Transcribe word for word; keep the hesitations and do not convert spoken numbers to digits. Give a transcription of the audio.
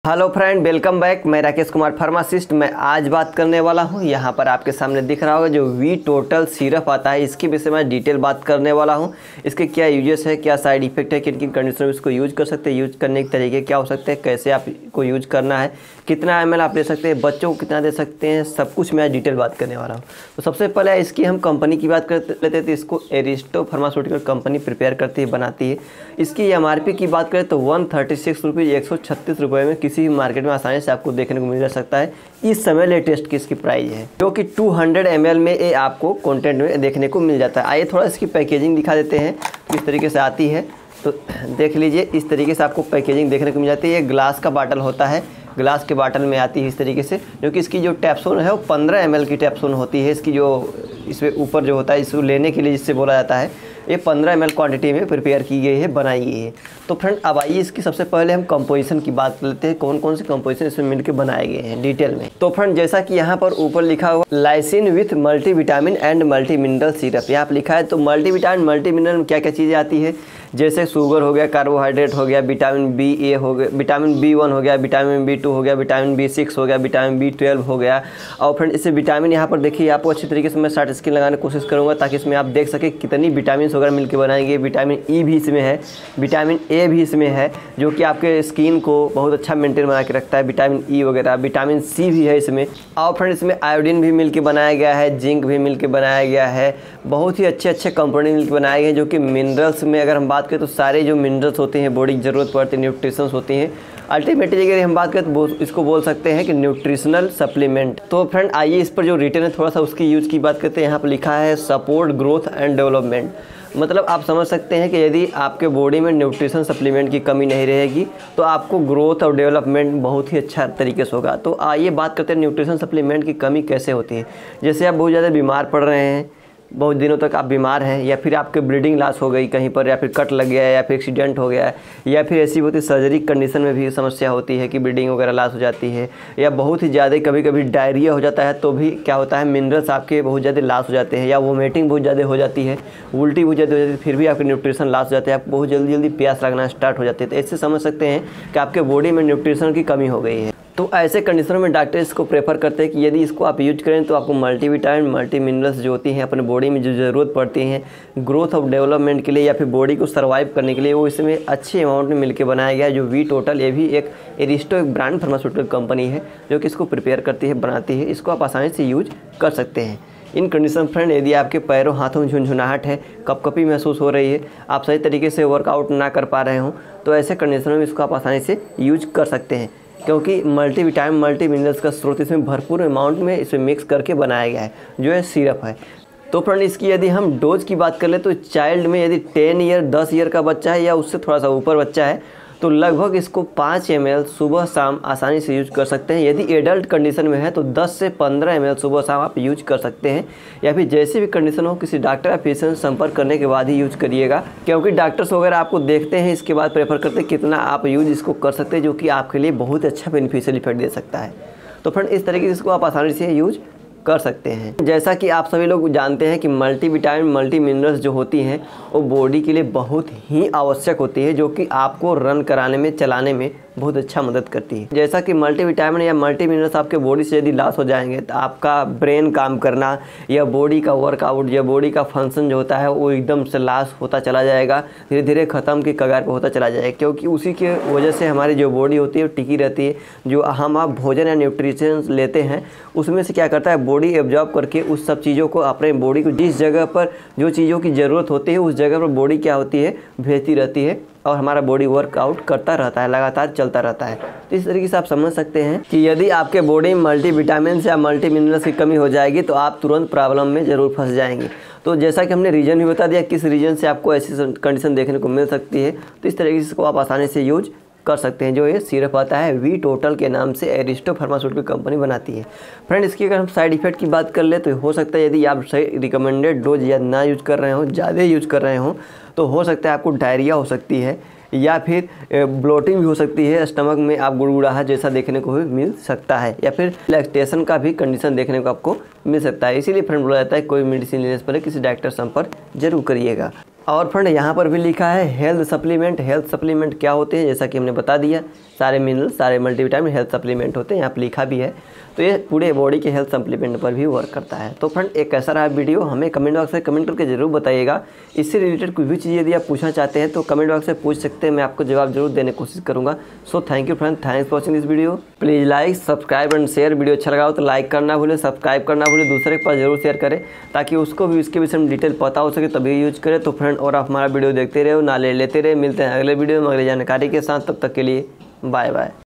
Hello friend, welcome back. मैं Rakesh Kumar pharmacist. मैं आज बात करने वाला हूं, यहां पर आपके सामने दिख रहा होगा जो वी टोटल सिरप आता है, इसके विषय में डिटेल बात करने वाला हूं। इसके क्या यूजेस है, क्या साइड इफेक्ट है, किन किन कंडीशन में इसको यूज कर सकते हैं, यूज करने के तरीके क्या हो सकते हैं, कैसे आपको यूज करना है, कितना एम एल आप ले सकते हैं, बच्चों को कितना दे सकते हैं, सब कुछ मैं आज डिटेल बात करने वाला हूँ। तो सबसे पहले इसकी हम कंपनी की बात कर लेते थे। इसको एरिस्टो फार्मास्यूटिकल कंपनी प्रिपेयर करती है, बनाती है। इसकी एम आर पी की बात करें तो वन थर्टी सिक्स रुपीज़ एक सौ छत्तीस रुपये में किसी भी मार्केट में आसानी से आपको देखने को मिल जा सकता है। इस समय लेटेस्ट की इसकी प्राइस है जो कि टू हंड्रेड एम एल में ये आपको कंटेंट में देखने को मिल जाता है। आइए थोड़ा इसकी पैकेजिंग दिखा देते हैं किस तरीके से आती है। तो देख लीजिए, इस तरीके से आपको पैकेजिंग देखने को मिल जाती है। ये ग्लास का बाटल होता है, ग्लास के बाटल में आती है इस तरीके से, जो कि इसकी जो टैप्सून है वो पंद्रह एम एल की टैप्सून होती है। इसकी जो इसमें ऊपर जो होता है, इसको लेने के लिए जिससे बोला जाता है, ये पंद्रह एम एल क्वान्टिटी में प्रिपेयर की गई है, बनाई गई है। तो फ्रेंड अब आइए इसकी सबसे पहले हम कंपोजिशन की बात कर लेते हैं, कौन कौन से कंपोजिशन इसमें मिलकर बनाए गए हैं डिटेल में। तो फ्रेंड जैसा कि यहाँ पर ऊपर लिखा हुआ lysine with multivitamin and multi mineral syrup, यहाँ पर लिखा है। तो मल्टीविटामिन मल्टी मिनरल में क्या क्या चीज़ें आती है, जैसे शुगर हो गया, कार्बोहाइड्रेट हो गया, विटामिन बी ए हो गया, विटामिन बी वन हो गया, विटामिन बी टू हो गया, विटामिन बी सिक्स हो गया, विटामिन बी ट्वेल्व हो गया। और फ्रेंड इससे विटामिन यहाँ पर देखिए, आपको अच्छी तरीके से मैं शार्ट स्क्रीन लगाने की कोशिश करूँगा ताकि इसमें आप देख सकें कितनी विटामिन वगैरह मिलकर बनाएंगे। विटामिन ई भी इसमें है, विटामिन ए भी इसमें है, जो कि आपके स्किन को बहुत अच्छा मेंटेन बना के रखता है। विटामिन ई वगैरह, विटामिन सी भी है इसमें। और फ्रेंड इसमें आयोडीन भी मिलकर बनाया गया है, जिंक भी मिलकर बनाया गया है। बहुत ही अच्छे अच्छे कंपोनेंट मिलकर बनाए गए हैं, जो कि मिनरल्स में अगर हम बात करें तो सारे जो मिनरल्स होते हैं, बॉडी की ज़रूरत पड़ती है, न्यूट्रिशंस होती हैं। अल्टीमेटली अगर हम बात करें तो इसको बोल सकते हैं कि न्यूट्रिशनल सप्लीमेंट। तो फ्रेंड आइए इस पर जो रिटर्न है थोड़ा सा उसकी यूज़ की बात करते हैं। यहाँ पर लिखा है सपोर्ट ग्रोथ एंड डेवलपमेंट। मतलब आप समझ सकते हैं कि यदि आपके बॉडी में न्यूट्रिशन सप्लीमेंट की कमी नहीं रहेगी तो आपको ग्रोथ और डेवलपमेंट बहुत ही अच्छा तरीके से होगा। तो आइए बात करते हैं न्यूट्रिशन सप्लीमेंट की कमी कैसे होती है। जैसे आप बहुत ज़्यादा बीमार पड़ रहे हैं, बहुत दिनों तक आप बीमार हैं, या फिर आपके ब्लीडिंग लॉस हो गई कहीं पर, या फिर कट लग गया है, या फिर एक्सीडेंट हो गया है, या फिर ऐसी होती सर्जरी कंडीशन में भी समस्या होती है कि ब्लीडिंग वगैरह लॉस हो जाती है, या बहुत ही ज़्यादा कभी कभी डायरिया हो जाता है, तो भी क्या होता है मिनरल्स आपके बहुत ज़्यादा लॉस हो जाते हैं, या वोमिटिंग बहुत ज़्यादा हो जाती है, उल्टी बहुत ज़्यादा हो जाती है, फिर भी आपके न्यूट्रिशन लॉस हो जाते हैं, आपको बहुत जल्दी जल्दी प्यास लगना स्टार्ट हो जाती है। तो इससे समझ सकते हैं कि आपके बॉडी में न्यूट्रिशन की कमी हो गई है। तो ऐसे कंडीशनों में डॉक्टर इसको प्रेफर करते हैं कि यदि इसको आप यूज करें तो आपको मल्टीविटामिन मल्टी मिनरल्स जो होती हैं अपने बॉडी में जो ज़रूरत पड़ती हैं ग्रोथ और डेवलपमेंट के लिए, या फिर बॉडी को सर्वाइव करने के लिए, वो इसमें अच्छे अमाउंट में मिलकर बनाया गया है। जो वी टोटल, ये भी एक एरिस्टो एक ब्रांड फार्मास्यूटिकल कंपनी है जो कि इसको प्रिपेयर करती है, बनाती है। इसको आप आसानी से यूज कर सकते हैं। इन कंडीशन फ्रेंड यदि आपके पैरों हाथों में झुनझुनाहट है, कपकपी महसूस हो रही है, आप सही तरीके से वर्कआउट ना कर पा रहे हों, तो ऐसे कंडीशनों में इसको आप आसानी से यूज कर सकते हैं, क्योंकि मल्टीविटामिन मल्टी मिनरल्स का स्रोत इसमें भरपूर अमाउंट में इसमें मिक्स करके बनाया गया है, जो है सिरप है। तो फ्रेंड इसकी यदि हम डोज की बात कर ले तो चाइल्ड में यदि टेन ईयर दस ईयर का बच्चा है या उससे थोड़ा सा ऊपर बच्चा है तो लगभग इसको पाँच एम एल सुबह शाम आसानी से यूज कर सकते हैं। यदि एडल्ट कंडीशन में है तो दस से पंद्रह एम एल सुबह शाम आप यूज कर सकते हैं, या फिर जैसी भी कंडीशन हो किसी डॉक्टर या फिजिशियन संपर्क करने के बाद ही यूज करिएगा, क्योंकि डॉक्टर्स वगैरह आपको देखते हैं इसके बाद प्रेफर करते हैं कितना आप यूज इसको कर सकते हैं, जो कि आपके लिए बहुत अच्छा बेनिफिशियल इफेक्ट दे सकता है। तो फ्रेंड इस तरीके से इसको आप आसानी से यूज कर सकते हैं। जैसा कि आप सभी लोग जानते हैं कि मल्टीविटामिन मल्टी मिनरल्स जो होती हैं वो बॉडी के लिए बहुत ही आवश्यक होती है, जो कि आपको रन कराने में, चलाने में बहुत अच्छा मदद करती है। जैसा कि मल्टीविटामिन या मल्टी मिनरल्स आपके बॉडी से यदि लॉस हो जाएंगे तो आपका ब्रेन काम करना या बॉडी का वर्कआउट या बॉडी का फंक्शन जो होता है वो एकदम से लॉस होता चला जाएगा, धीरे धीरे ख़त्म की कगार पर होता चला जाएगा, क्योंकि उसी के वजह से हमारी जो बॉडी होती है वो टिकी रहती है। जो हम आप भोजन या न्यूट्रिशन लेते हैं उसमें से क्या करता है बॉडी एब्जॉर्ब करके उस सब चीज़ों को अपने बॉडी को जिस जगह पर जो चीज़ों की ज़रूरत होती है उस जगह पर बॉडी क्या होती है भेजती रहती है, और हमारा बॉडी वर्कआउट करता रहता है, लगातार चलता रहता है। तो इस तरीके से आप समझ सकते हैं कि यदि आपके बॉडी में मल्टीविटामिन या मल्टी मिनरल्स की कमी हो जाएगी तो आप तुरंत प्रॉब्लम में ज़रूर फंस जाएंगे। तो जैसा कि हमने रीजन भी बता दिया किस रीजन से आपको ऐसी कंडीशन देखने को मिल सकती है, तो इस तरीके से इसको आप आसानी से यूज कर सकते हैं। जो ये सिरप आता है वी टोटल के नाम से एरिस्टो फार्मास्यूटिकल कंपनी बनाती है। फ्रेंड इसकी अगर हम साइड इफेक्ट की बात कर ले तो हो सकता है यदि आप सही रिकमेंडेड डोज या ना यूज कर रहे हो, ज़्यादा यूज कर रहे हो, तो हो सकता है आपको डायरिया हो सकती है, या फिर ब्लोटिंग भी हो सकती है, स्टमक में आप गुड़गुड़ाहट जैसा देखने को भी मिल सकता है, या फिर लैक्टेशन का भी कंडीशन देखने को आपको मिल सकता है। इसीलिए फ्रेंड बोला जाता है कोई मेडिसिन लेने से पहले किसी डॉक्टर संपर्क जरूर करिएगा। और फ्रेंड यहाँ पर भी लिखा है हेल्थ सप्लीमेंट। हेल्थ सप्लीमेंट क्या होते हैं, जैसा कि हमने बता दिया, सारे मिनरल सारे मल्टीविटामिन हेल्थ सप्लीमेंट होते हैं, यहाँ पर लिखा भी है। तो ये पूरे बॉडी के हेल्थ सप्लीमेंट पर भी वर्क करता है। तो फ्रेंड एक कैसा रहा वीडियो, हमें कमेंट बॉक्स में कमेंट करके जरूर बताइएगा। इससे रिलेटेड कोई भी चीज़ यदि आप पूछना चाहते हैं तो कमेंट बॉक्स में पूछ सकते हैं, मैं आपको जवाब जरूर देने की कोशिश करूँगा। So thank you friend, thanks for watching this video. Please like subscribe and share. Video अच्छा लगा हो तो लाइक करना भूलें, सब्सक्राइब करना भूलें, दूसरे के पास जरूर शेयर करें ताकि उसको भी इसके विषय में डिटेल पता हो सके, तभी यूज करें। तो फ्रेंड और आप हमारा वीडियो देखते रहो, नाले लेते रहे। मिलते हैं अगले वीडियो में अगले जानकारी के साथ, तब तक के लिए बाय बाय।